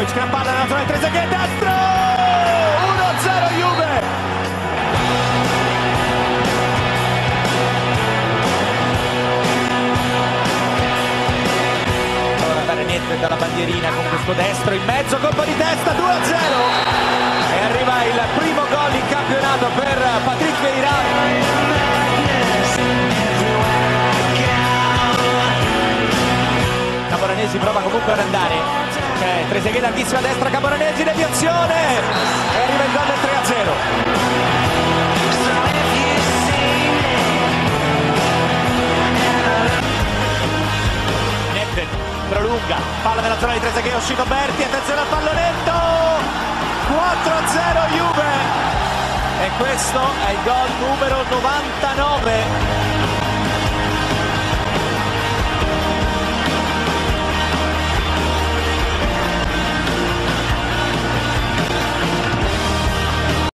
Savic che la palla nella zona di Trezeguet, destro! 1-0 Juve! Ora andare niente dalla bandierina con questo destro in mezzo, colpo di testa, 2-0! E arriva il primo gol in campionato per Patrick Vieira. Camoranesi prova comunque ad andare, Trezeguet larghissima a destra, Camoranesi deviazione e arriva il gol del 3-0. Netten prolunga, palla nella zona di Trezeguet, è uscito Berti, attenzione al pallonetto, 4-0 Juve, e questo è il gol numero 99.